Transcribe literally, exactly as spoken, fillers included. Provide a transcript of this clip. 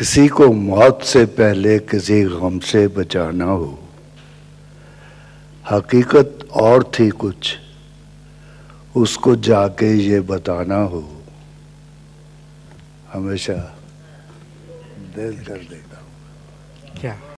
किसी को मौत से पहले किसी गम से बचाना हो, हकीकत और थी कुछ, उसको जाके ये बताना हो, हमेशा दिल कर देगा। क्या